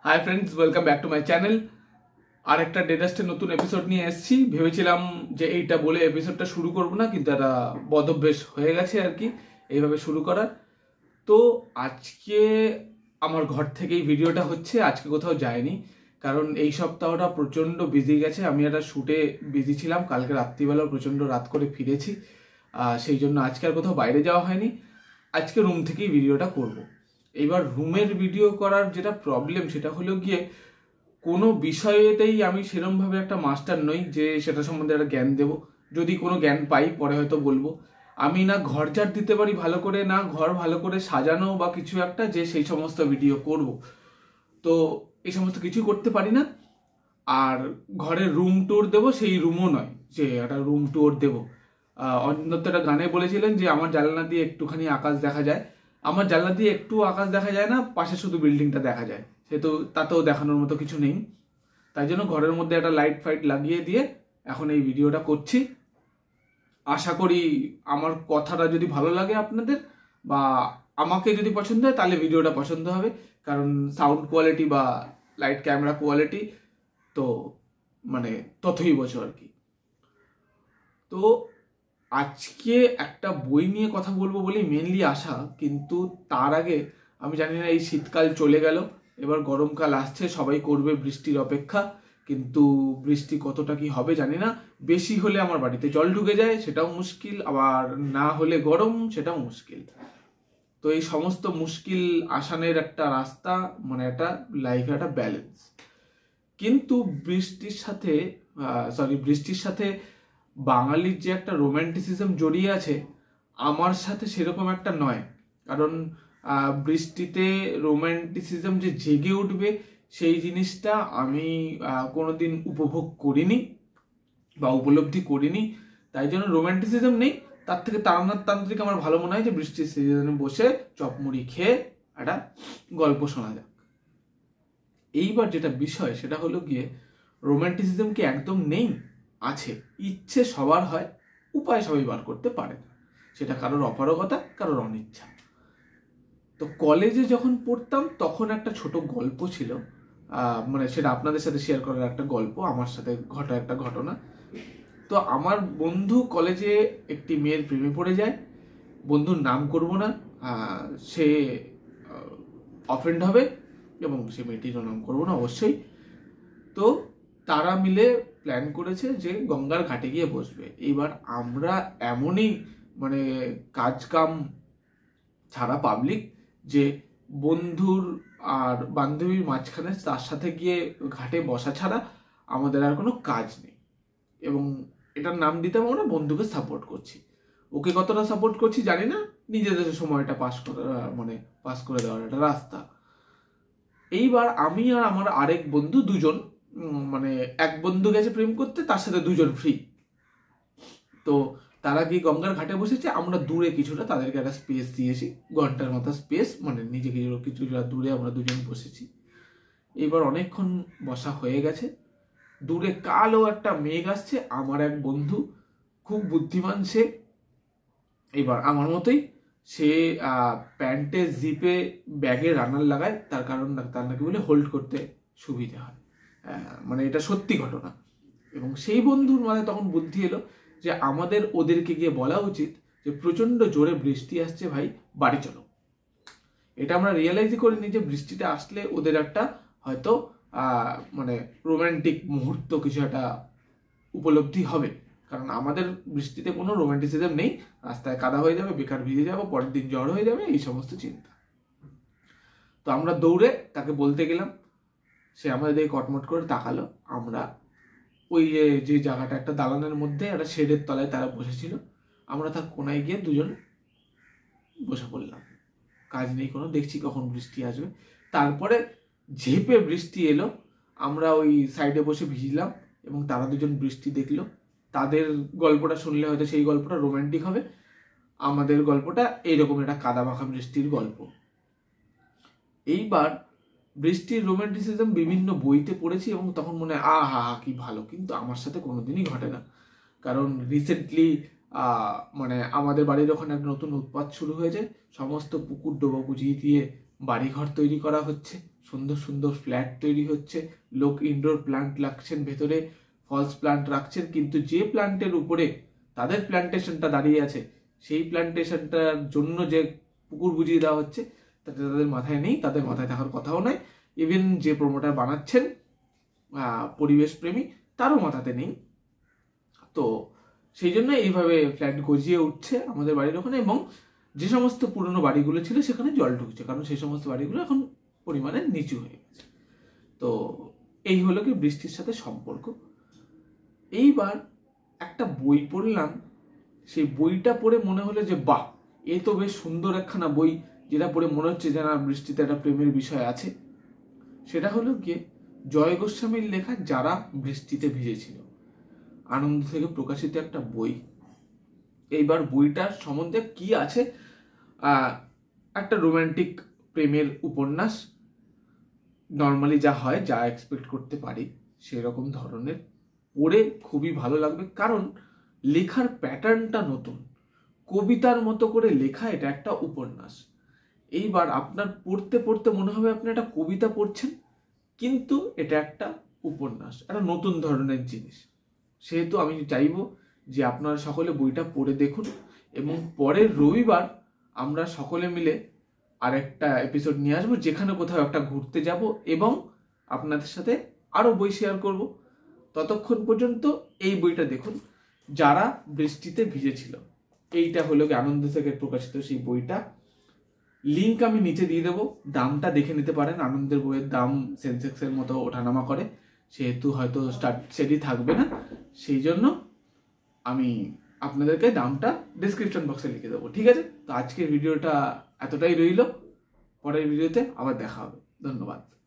High friends, welcome back to my channel. আর একটা ডেডাস্টের নতুন এপিসোড নিয়ে এসেছি। ভেবেছিলাম যে এইটা বলে এপিসোডটা শুরু করব না, কিন্তু একটা বদভ্যাস হয়ে গেছে আর কি এইভাবে শুরু করার। তো আজকে আমার ঘর থেকেই ভিডিওটা হচ্ছে, আজকে কোথাও যায়নি, কারণ এই সপ্তাহটা প্রচণ্ড বিজি গেছে। আমি একটা শ্যুটে বিজি ছিলাম, কালকে রাত্রিবেলা প্রচণ্ড রাত করে ফিরেছি, সেই জন্য আজকে আর কোথাও বাইরে যাওয়া হয়নি। আজকে রুম থেকেই ভিডিওটা করব। এবার রুমের ভিডিও করার যেটা প্রবলেম সেটা হলো গিয়ে, কোনো বিষয়েতেই আমি সেরমভাবে একটা মাস্টার নই যে সেটা সম্বন্ধে একটা জ্ঞান দেব। যদি কোনো জ্ঞান পাই পরে হয়তো বলবো। আমি না ঘর ঝাড় দিতে পারি ভালো করে, না ঘর ভালো করে সাজানো বা কিছু একটা যে সেই সমস্ত ভিডিও করব। তো এই সমস্ত কিছু করতে পারি না। আর ঘরের রুম ট্যুর দেবো সেই রুমও নয় যে একটা রুম ট্যুর দেবো। অন্যত্র একটা গানে বলেছিলেন যে আমার জানলা দিয়ে একটুখানি আকাশ দেখা যায়। আমার জানলা দিয়ে একটু আকাশ দেখা যায় না, পাশে শুধু বিল্ডিংটা দেখা যায়, সে তো তাতেও দেখানোর মতো কিছু নেই। তাই জন্য ঘরের মধ্যে একটা লাইট ফাইট লাগিয়ে দিয়ে এখন এই ভিডিওটা করছি। আশা করি আমার কথাটা যদি ভালো লাগে আপনাদের বা আমাকে যদি পছন্দ হয় তাহলে ভিডিওটা পছন্দ হবে, কারণ সাউন্ড কোয়ালিটি বা লাইট ক্যামেরা কোয়ালিটি তো মানে ততই বছর আর কি। তো আজকে একটা বই নিয়ে কথা বলবো বলেই মেনলি আসা, কিন্তু তার আগে আমি জানি না এই শীতকাল চলে গেল, এবার গরমকাল আসছে, সবাই করবে বৃষ্টির অপেক্ষা, কিন্তু বৃষ্টি কতটা কি হবে জানি না। বেশি হলে আমার বাড়িতে জল ঢুকে যায়, সেটাও মুশকিল, আবার না হলে গরম, সেটাও মুশকিল। তো এই সমস্ত মুশকিল আসানের একটা রাস্তা, মানে একটা লাইফে একটা ব্যালেন্স। কিন্তু বৃষ্টির সাথে বাঙালির যে একটা রোম্যান্টিসিজম জড়িয়ে আছে, আমার সাথে সেরকম একটা নয়। কারণ বৃষ্টিতে রোম্যান্টিসিজম যে জেগে উঠবে সেই জিনিসটা আমি কোনোদিন উপভোগ করিনি বা উপলব্ধি করিনি। তাই জন্য রোম্যান্টিসিজম নেই। তার থেকে তান্ত্রিক আমার ভালো মনে হয় যে বৃষ্টির সিজনে বসে চপমুড়ি খেয়ে একটা গল্প শোনা যাক। এইবার যেটা বিষয় সেটা হলো গিয়ে, রোম্যান্টিসিজম কি একদম নেই? আছে। ইচ্ছে সবার হয়, উপায় সবাই বার করতে পারে না। সেটা কারোর অপারগতা, কারোর অনিচ্ছা। তো কলেজে যখন পড়তাম তখন একটা ছোট গল্প ছিল, মানে সেটা আপনাদের সাথে শেয়ার করার একটা গল্প, আমার সাথে ঘটা একটা ঘটনা। তো আমার বন্ধু কলেজে একটি মেয়ের প্রেমে পড়ে যায়। বন্ধুর নাম করব না, সে অফেন্ড হবে, এবং সে মেয়েটিরও নাম করব না অবশ্যই। তো তারা মিলে প্ল্যান করেছে যে গঙ্গার ঘাটে গিয়ে বসবে। এবার আমরা এমনই মানে কাজ কাম ছাড়া পাবলিক যে বন্ধুর আর বান্ধবীর মাঝখানে তার সাথে গিয়ে ঘাটে বসা ছাড়া আমাদের আর কোনো কাজ নেই। এবং এটার নাম দিতে আমরা বন্ধুকে সাপোর্ট করছি। ওকে কতটা সাপোর্ট করছি জানি না, নিজেদের সময়টা পাস করে দেওয়ার একটা রাস্তা। এইবার আমি আর আমার আরেক বন্ধু দুজন, মানে এক বন্ধু গেছে প্রেম করতে, তার সাথে দুজন ফ্রি। তো তারা গিয়ে গঙ্গার ঘাটে বসেছে, আমরা দূরে কিছুটা তাদেরকে একটা স্পেস দিয়েছি, ঘন্টার মতো স্পেস, মানে নিজেকে কিছুটা দূরে আমরা দুজন বসেছি। এবার অনেকক্ষণ বসা হয়ে গেছে, দূরে কালো একটা মেঘ আসছে। আমার এক বন্ধু খুব বুদ্ধিমান, সে এবার আমার মতোই, সে প্যান্টে জিপে ব্যাগে রানার লাগায়, তার কারণ তার নাকি বলে হোল্ড করতে সুবিধা হয়। মানে এটা সত্যি ঘটনা। এবং সেই বন্ধুর মাথায় তখন বুদ্ধি এলো যে আমাদের ওদেরকে গিয়ে বলা উচিত যে প্রচণ্ড জোরে বৃষ্টি আসছে ভাই, বাড়ি চলো। এটা আমরা রিয়েলাইজই করিনি যে বৃষ্টিটা আসলে ওদের একটা হয়তো মানে রোম্যান্টিক মুহূর্ত কিছু একটা উপলব্ধি হবে। কারণ আমাদের বৃষ্টিতে কোনো রোম্যান্টিসিজম নেই, রাস্তায় কাদা হয়ে যাবে, বেকার ভিজে যাবো, পরের দিন জ্বর হয়ে যাবে, এই সমস্ত চিন্তা। তো আমরা দৌড়ে তাকে বলতে গেলাম, সে আমাদের দিকে কটমট করে তাকালো। আমরা ওই যে জায়গাটা একটা দালানের মধ্যে একটা শেডের তলায় তারা বসেছিল, আমরা তার কোনায় গিয়ে দুজন বসে পড়লাম। কাজ নেই কোনো, দেখছি কখন বৃষ্টি আসবে। তারপরে ঝেপে বৃষ্টি এলো, আমরা ওই সাইডে বসে ভিজলাম এবং তারা দুজন বৃষ্টি দেখলো। তাদের গল্পটা শুনলে হয়তো সেই গল্পটা রোম্যান্টিক হবে, আমাদের গল্পটা এইরকম একটা কাদা মাখা বৃষ্টির গল্প। এইবার বৃষ্টির রোম্যান্টিসিজম বিভিন্ন বইতে পড়েছি এবং তখন মনে হয় আহা হা কি ভালো, কিন্তু আমার সাথে কোনোদিনই ঘটে না। কারণ রিসেন্টলি মানে আমাদের বাড়ির ওখানে একটা নতুন উৎপাত শুরু হয়ে যায়, সমস্ত পুকুর ডোবা বুঝিয়ে দিয়ে বাড়িঘর তৈরি করা হচ্ছে, সুন্দর সুন্দর ফ্ল্যাট তৈরি হচ্ছে, লোক ইনডোর প্ল্যান্ট রাখছেন, ভেতরে ফলস প্ল্যান্ট রাখছেন, কিন্তু যে প্ল্যান্টের উপরে তাদের প্ল্যান্টেশনটা দাঁড়িয়ে আছে সেই প্ল্যান্টেশনটার জন্য যে পুকুর বুঝিয়ে দেওয়া হচ্ছে তাতে তাদের মাথায় নেই, তাদের মাথায় থাকার কথাও নয়। ইভেন যে প্রমোটার বানাচ্ছেন পরিবেশ প্রেমী তারও মাথাতে নেই। তো সেই জন্য এইভাবে ফ্ল্যাট গজিয়ে উঠছে আমাদের বাড়ির ওখানে, এবং যে সমস্ত পুরনো বাড়িগুলো ছিল সেখানে জল ঢুকছে, কারণ সেই সমস্ত বাড়িগুলো এখন পরিমাণে নিচু হয়ে গেছে। তো এই হলো কি বৃষ্টির সাথে সম্পর্ক। এইবার একটা বই পড়লাম, সেই বইটা পড়ে মনে হলো যে বাহ, এ তো বেশ সুন্দর একখানা বই, যেটা পড়ে মনে হচ্ছে যে না বৃষ্টিতে একটা প্রেমের বিষয় আছে। সেটা হলো গিয়ে জয় গোস্বামীর লেখা যারা বৃষ্টিতে ভিজেছিল, আনন্দ থেকে প্রকাশিত একটা বই। এইবার বইটার সম্বন্ধে কি আছে, একটা রোমান্টিক প্রেমের উপন্যাস, নর্মালি যা হয়, যা এক্সপেক্ট করতে পারি সেরকম ধরনের। পড়ে খুবই ভালো লাগবে, কারণ লেখার প্যাটার্নটা নতুন, কবিতার মতো করে লেখা, এটা একটা উপন্যাস। এইবার আপনার পড়তে পড়তে মনে হবে আপনি একটা কবিতা পড়ছেন, কিন্তু এটা একটা উপন্যাস, একটা নতুন ধরনের জিনিস। সেহেতু আমি চাইবো যে আপনারা সকলে বইটা পড়ে দেখুন, এবং পরের রবিবার আমরা সকলে মিলে আরেকটা এপিসোড নিয়ে আসবো, যেখানে কোথাও একটা ঘুরতে যাব এবং আপনাদের সাথে আরো বই শেয়ার করব। ততক্ষণ পর্যন্ত এই বইটা দেখুন, যারা বৃষ্টিতে ভিজেছিল। এইটা হলো আনন্দ থেকে প্রকাশিত সেই বইটা। লিঙ্ক আমি নিচে দিয়ে দেবো, দামটা দেখে নিতে পারেন। আনন্দের বইয়ের দাম সেন্সেক্সের মতো ওঠানামা করে, সেহেতু হয়তো স্টার্ট সেটই থাকবে না, সেই জন্য আমি আপনাদেরকে দামটা ডিসক্রিপশন বক্সে লিখে দেবো, ঠিক আছে? তো আজকের ভিডিওটা এতটাই রইল, পরের ভিডিওতে আবার দেখা হবে। ধন্যবাদ।